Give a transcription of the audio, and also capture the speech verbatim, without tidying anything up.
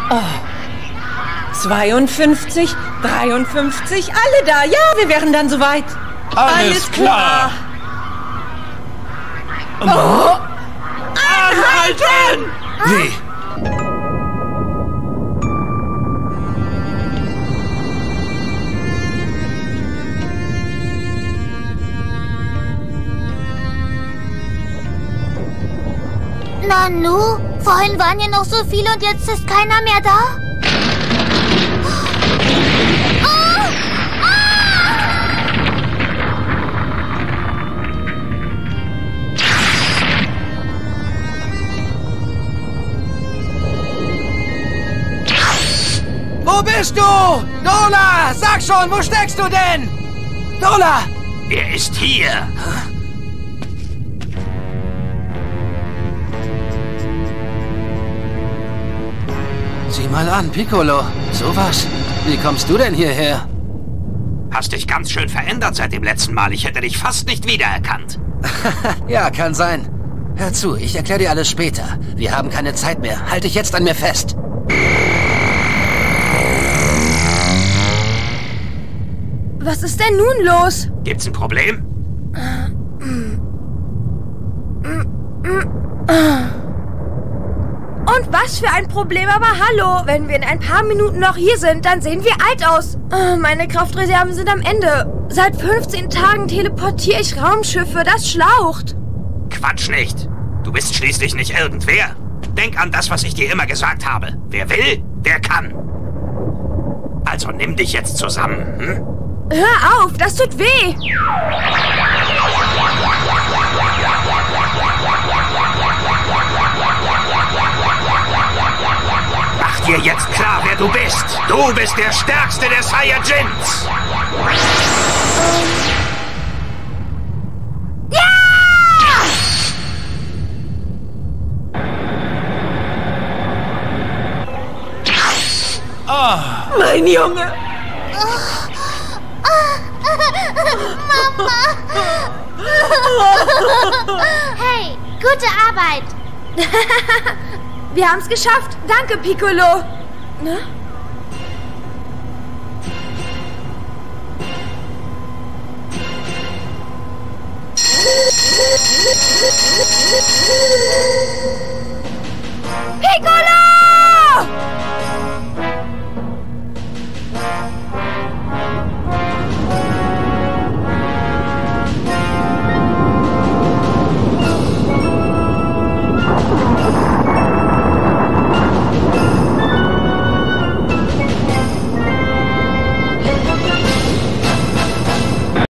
zweiundfünfzig, dreiundfünfzig, alle da. Ja, wir wären dann soweit. Alles, Alles klar. klar. Oh. Anhalten! Wie? Nanu, vorhin waren hier noch so viele und jetzt ist keiner mehr da? Oh! Ah! Wo bist du? Dola, sag schon, wo steckst du denn? Dola! Er ist hier. Sieh mal an, Piccolo. Sowas. Wie kommst du denn hierher? Hast dich ganz schön verändert seit dem letzten Mal. Ich hätte dich fast nicht wiedererkannt. Ja, kann sein. Hör zu, ich erkläre dir alles später. Wir haben keine Zeit mehr. Halt dich jetzt an mir fest. Was ist denn nun los? Gibt's ein Problem? Und was für ein Problem, aber hallo. Wenn wir in ein paar Minuten noch hier sind, dann sehen wir alt aus. Meine Kraftreserven sind am Ende. Seit fünfzehn Tagen teleportiere ich Raumschiffe, das schlaucht. Quatsch nicht. Du bist schließlich nicht irgendwer. Denk an das, was ich dir immer gesagt habe. Wer will, der kann. Also nimm dich jetzt zusammen, hm? Hör auf, das tut weh. Mach dir jetzt klar, wer du bist. Du bist der Stärkste der Saiyajins. Ja! Oh. Mein Junge. Mama! Hey, gute Arbeit! Wir haben es geschafft. Danke, Piccolo. Ne? Piccolo!